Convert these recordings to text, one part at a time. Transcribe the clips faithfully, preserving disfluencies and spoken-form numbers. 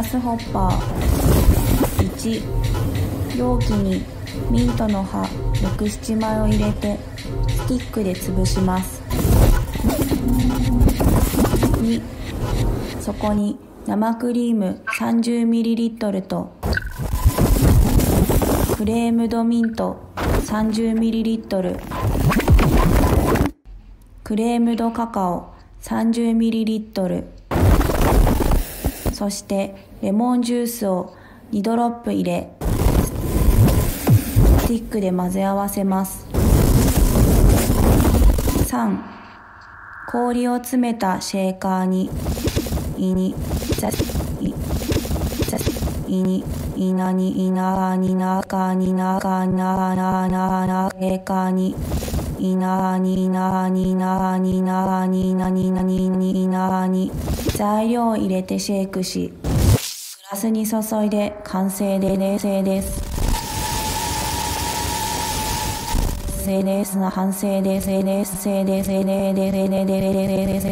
スホッパー。いち、容器にミントの葉ろく、ななまいを入れてスティックで潰します。に、そこに生クリーム さんじゅうミリリットル とフレームドミント さんじゅうミリリットル、クレームドカカオ さんじゅうミリリットル、そしてレモンジュースをにドロップ入れ、スティックで混ぜ合わせます。さん、氷を詰めたシェーカーに、いに、ざ、い、ざ、いに、いなに、いなになかになかなななな、シェーカーに、いなになになになになになにになに、材料を入れてシェイクし、グラスに注いで完成で冷静です。せいですな反省です。せいです。せいです。せいです。せいです。せいです。せいです。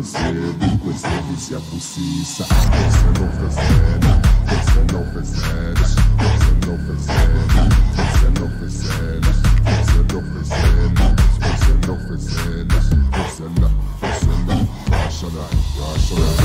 percebe, percebe se a possícia. Você não percebe, você não percebe, você não percebe, você não percebe, você não percebe, você não percebe, você não, você não, acha daí, acha daí.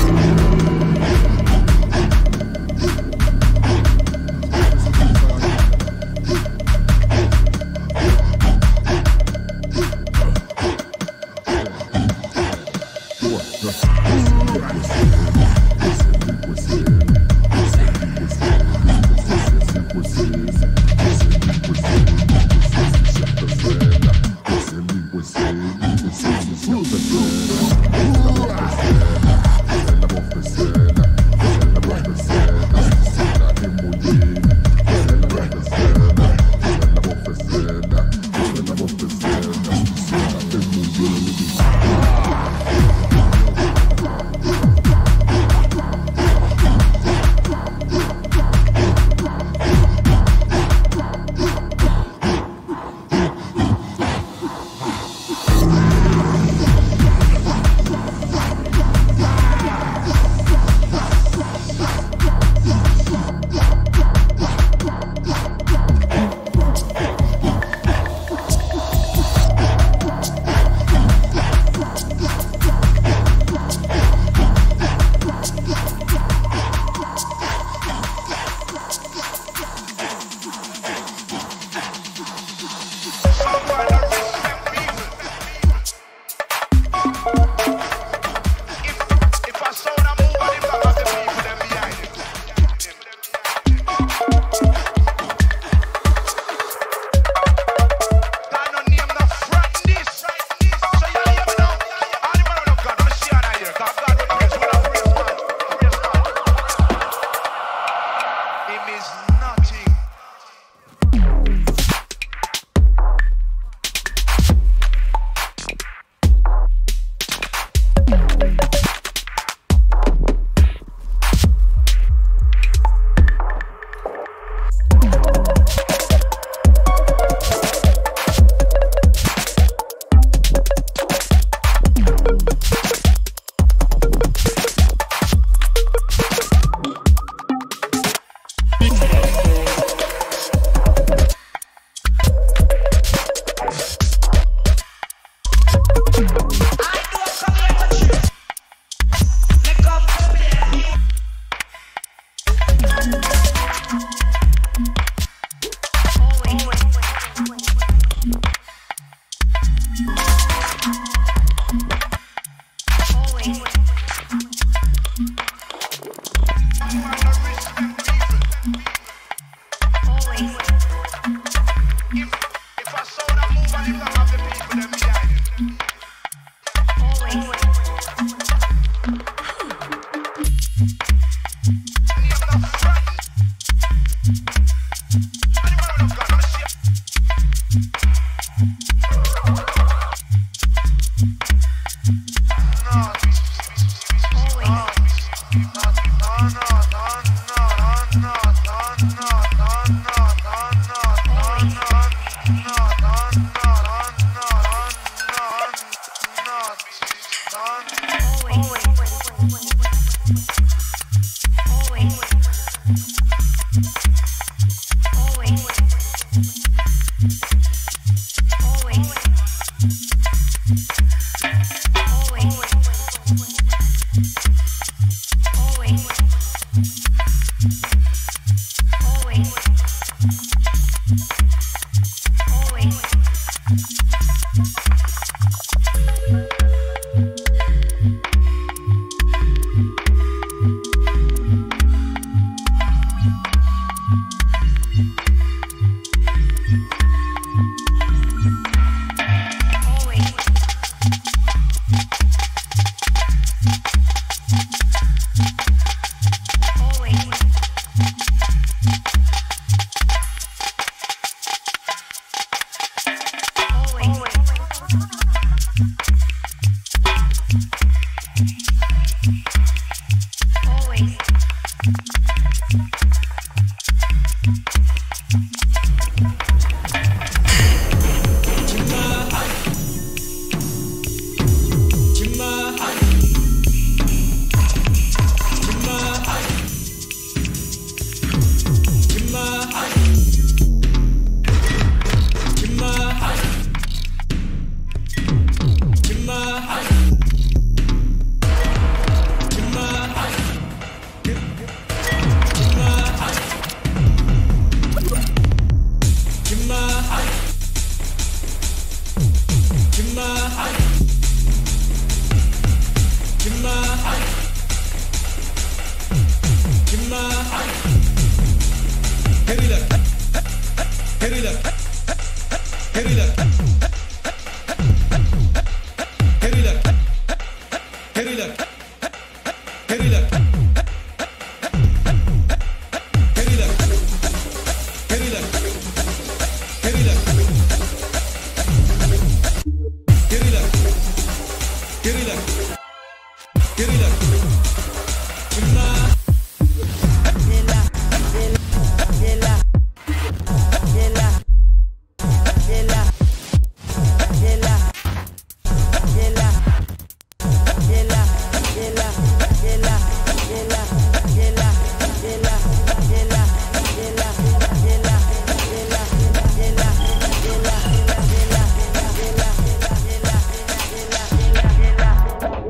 Yela,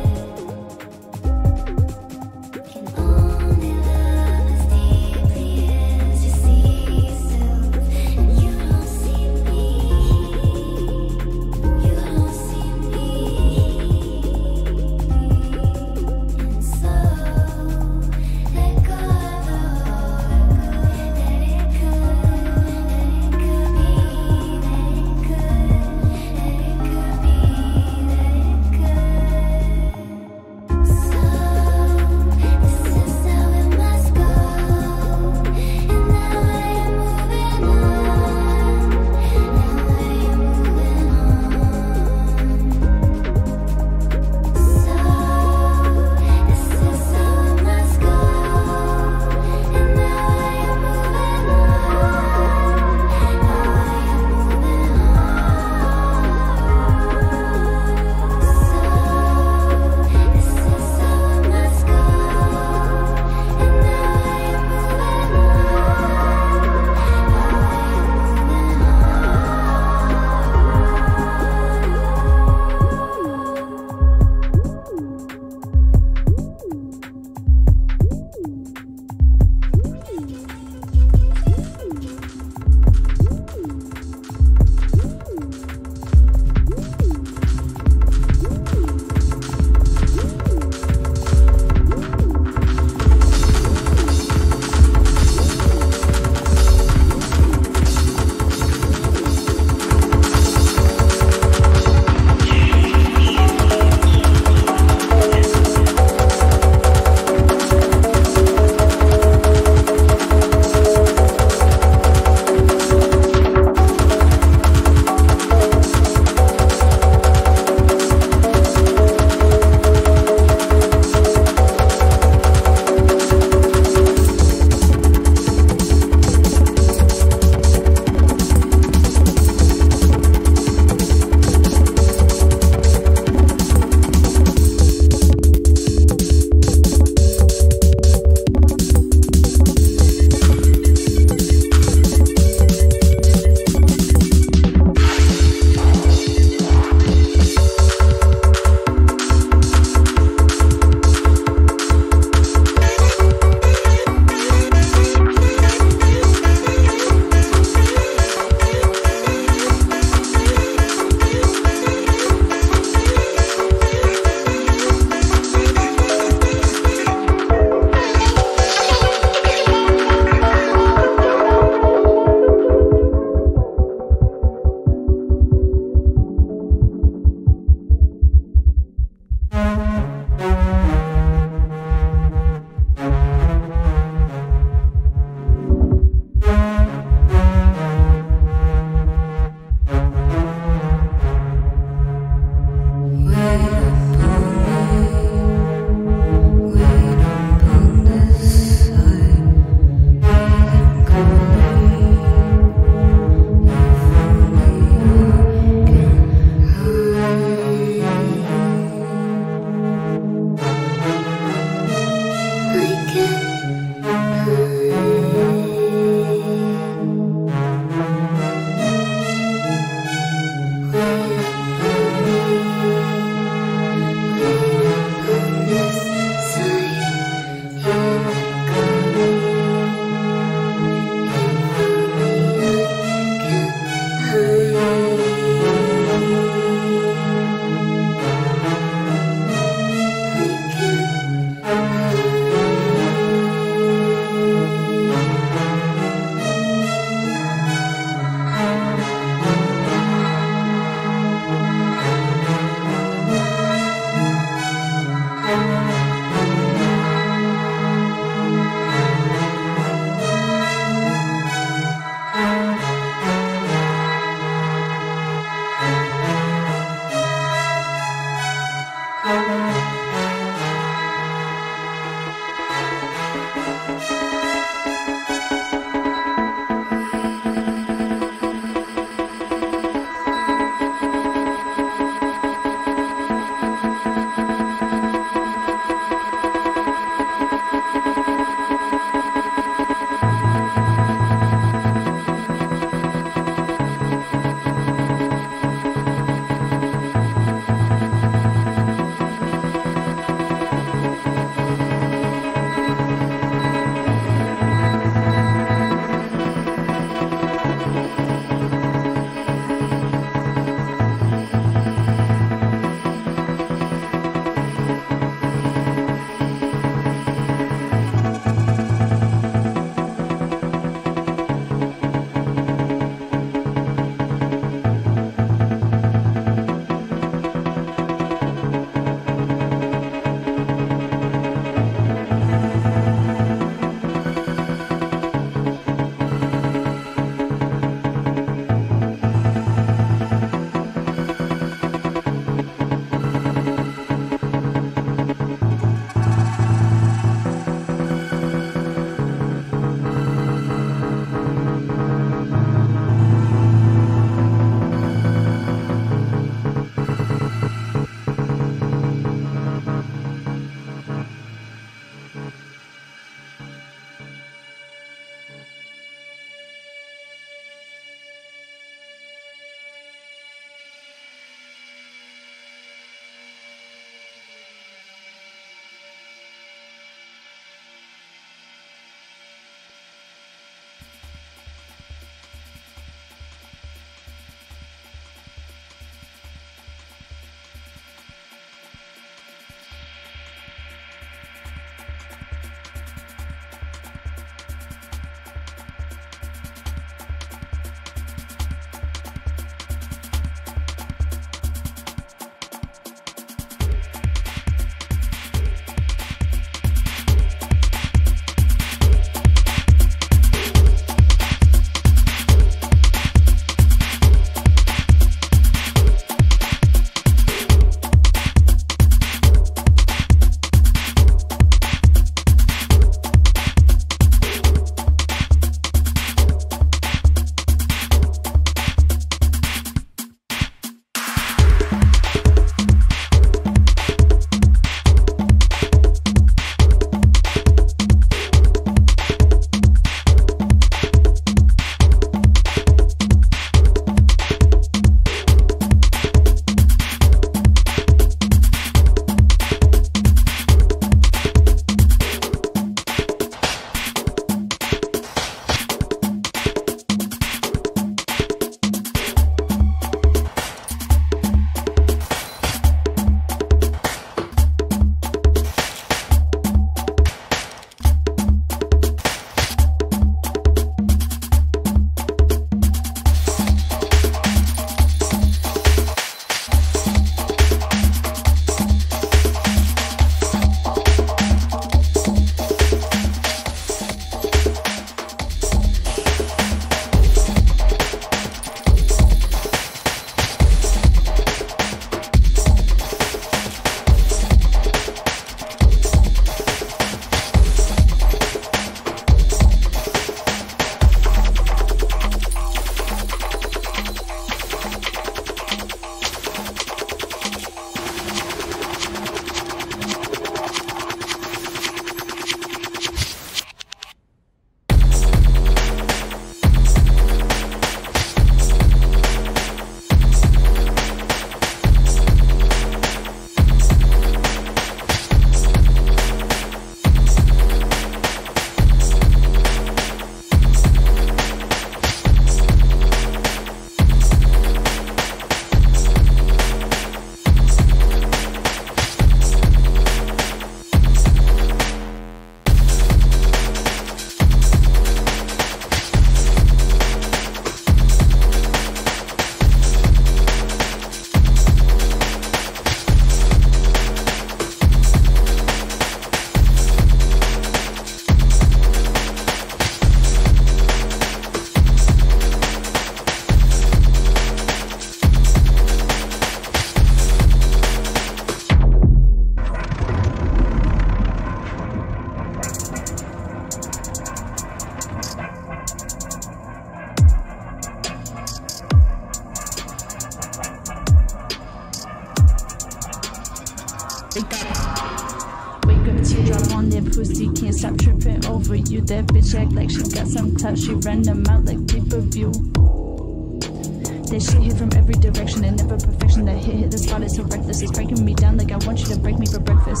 on their pussy, can't stop tripping over you. That bitch act like she got some clout, she run them out like pay-per-view. That shit hit from every direction and never perfection. That hit hit the spot is so reckless, it's breaking me down like I want you to break me for breakfast.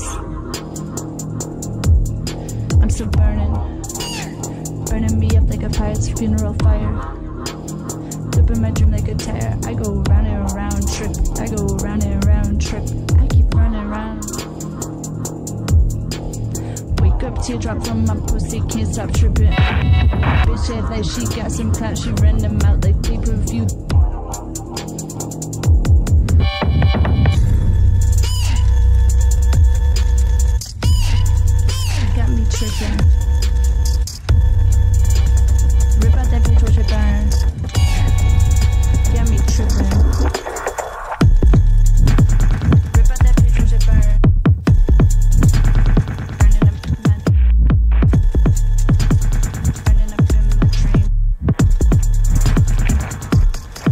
I'm still burning, burning me up like a pirate's funeral fire. Flipping my dream like a tire. I go round and round trip, I go round and round trip. I keep running around. Wake up, teardrop from my pussy, can't stop tripping. Bitch act like she got some clout, she ran them out like pay-per-view. Got me tripping. Rip out that bitch, watch it burn. Got me tripping. Rip out that bitch, watch it burn. Burning up in my, burning up in my dream.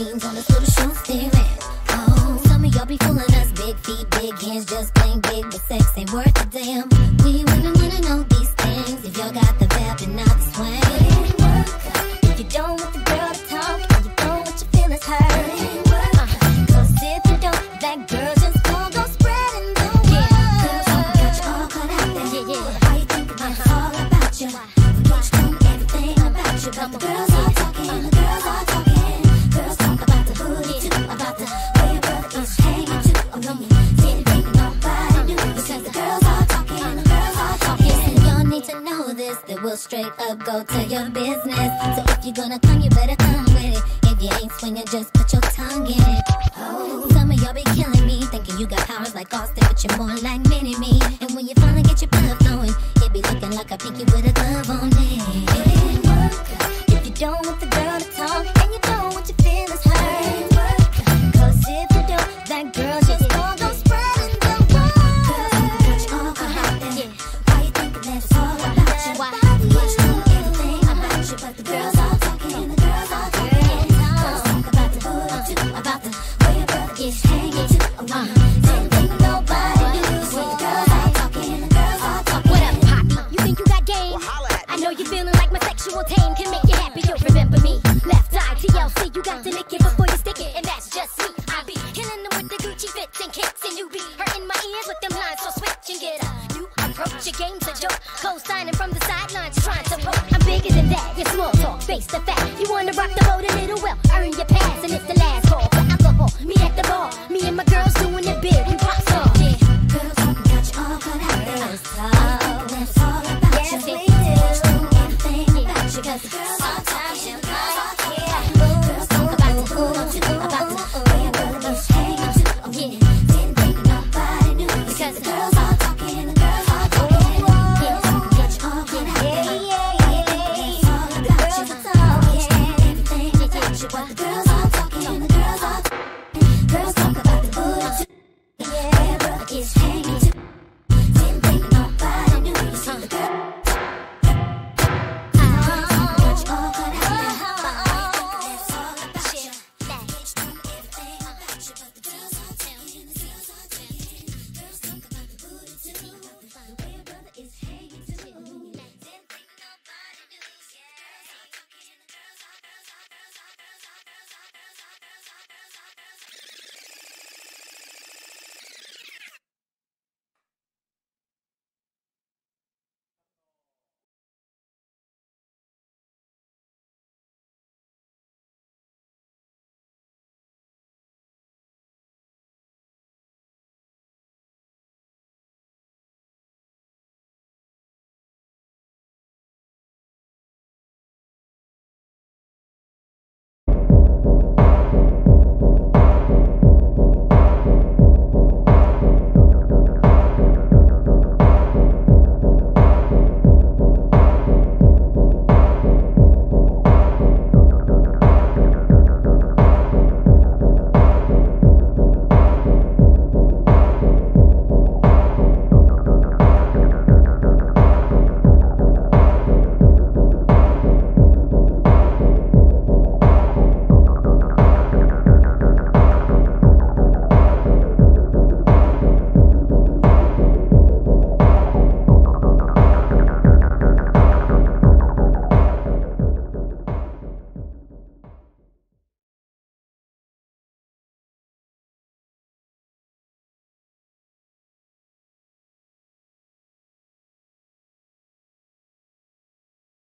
jeans on this little shoe steering. Oh, some of y'all be fooling us, big feet, big hands, just plain big, but sex ain't worth a damn. We women wanna know these things, if y'all got the vibe and not the swing. If you don't want the girl to talk, and you don't want your feelings hurt, uh, cause if you don't, that girl just gon' go spreading the word. Yeah, girls got you all caught out there. Yeah, yeah. Why you think that it's all about you? Forget you know everything about you, but the girls are talking, the girls are talking. Girls talk about the booty too, about the way your brother is hanging too. Oh, when you didn't think nobody knew, because the girls are talking, the girls are talking. And y'all need to know this, that we'll straight up go to your business. So if you're gonna come, you better come with it. If you ain't swinging, just put your tongue in it. Oh, some of y'all be killing me, thinking you got powers like Austin, but you're more like Mini-Me. And when you finally get your blood flowing, it be looking like a pinky with a glove on it. If you don't want the girl to talk, and you don't want your feelings hurt, cause if you don't, that girl just gon' go spreading the word. Girls got you all caught out there. Why you think that it's all about you? Why you know everything about you, but the girls are talking, the girls are talking. Girls talk about the booty too, about the way your brother is hanging too. Oh, uh, didn't think nobody knew, so the girls are talking, the girls are talking. What up, Poppy? You think you got game? I know you're feeling like my sexual tame can make you happy. You'll remember me. Left eye T L C, you got to lick it before you stick it, and that's just me. I be killing them with the Gucci fits and kicks, and you be hurting my ears with them lines. So switch and get up. You approach your game's a joke, co-signing from the sidelines, trying to poke. I'm bigger than that. You're small talk, face the fact. You wanna rock the boat a little well, earn your pass, and it's the last call for alcohol. Meet at the bar, me and my girls doing it big. We pop off. Yeah. Girls talking got you all caught out there. Why you think that it's all about you? Yes, we do. Everything about you, cause the girls are talking. Girls talk about the booty too, about the way your brother is hanging too. Oh, yeah, didn't think nobody knew, because the girls are talking, the girls are talking. Girls got you all caught out there. Why you think that it's all about you? Forget you know everything about you, but the girls are